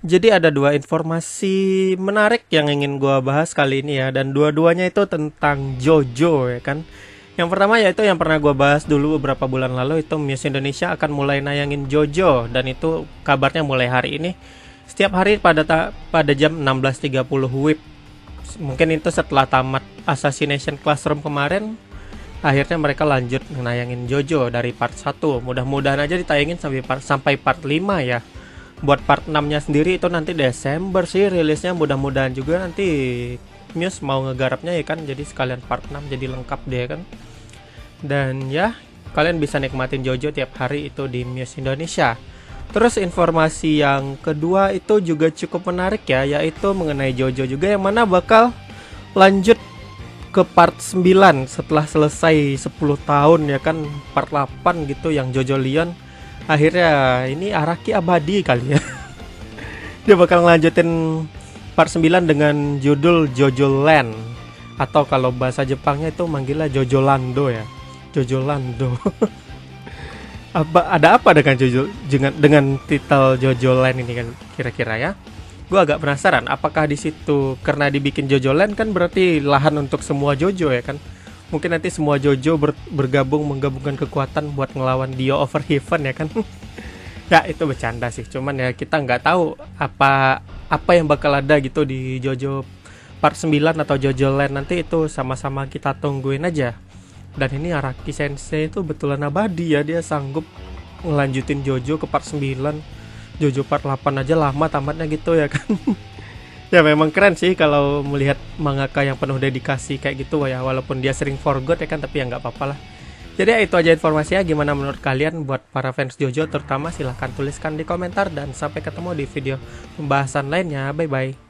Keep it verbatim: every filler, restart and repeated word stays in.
Jadi ada dua informasi menarik yang ingin gua bahas kali ini ya, dan dua-duanya itu tentang JoJo ya kan. Yang pertama yaitu yang pernah gua bahas dulu beberapa bulan lalu, itu Muse Indonesia akan mulai nayangin JoJo, dan itu kabarnya mulai hari ini. Setiap hari pada ta- pada jam enam belas tiga puluh W I B. Mungkin itu setelah tamat Assassination Classroom kemarin, akhirnya mereka lanjut nayangin JoJo dari part satu. Mudah-mudahan aja ditayangin sampai part, sampai part lima ya. Buat part enam-nya sendiri itu nanti Desember sih rilisnya, mudah-mudahan juga nanti Muse mau ngegarapnya ya kan, jadi sekalian part enam jadi lengkap deh kan. Dan ya, kalian bisa nikmatin JoJo tiap hari itu di Muse Indonesia. Terus informasi yang kedua itu juga cukup menarik ya, yaitu mengenai JoJo juga, yang mana bakal lanjut ke part sembilan setelah selesai sepuluh tahun ya kan, part delapan gitu yang JoJo Leon. Akhirnya ini Araki abadi kali ya. Dia bakal ngelanjutin part sembilan dengan judul JoJo Land, atau kalau bahasa Jepangnya itu manggilnya JoJo Lando ya. JoJo Lando. Apa ada apa dengan JoJo dengan dengan titel JoJo Land ini kan kira-kira ya? Gue agak penasaran apakah di situ karena dibikin JoJo Land kan berarti lahan untuk semua JoJo ya kan? Mungkin nanti semua JoJo ber, bergabung menggabungkan kekuatan buat ngelawan Dio of Heaven ya kan. Ya itu bercanda sih, cuman ya kita nggak tahu apa apa yang bakal ada gitu di JoJo part sembilan atau JoJo Land nanti, itu sama-sama kita tungguin aja. Dan ini Araki Sensei itu betulan abadi ya, dia sanggup ngelanjutin JoJo ke part sembilan. JoJo part delapan aja lama tamatnya gitu ya kan. Ya memang keren sih kalau melihat mangaka yang penuh dedikasi kayak gitu ya, walaupun dia sering forgot ya kan, tapi ya nggak apa-apa lah. Jadi ya itu aja informasinya. Gimana menurut kalian buat para fans JoJo terutama, silahkan tuliskan di komentar, dan sampai ketemu di video pembahasan lainnya. Bye bye.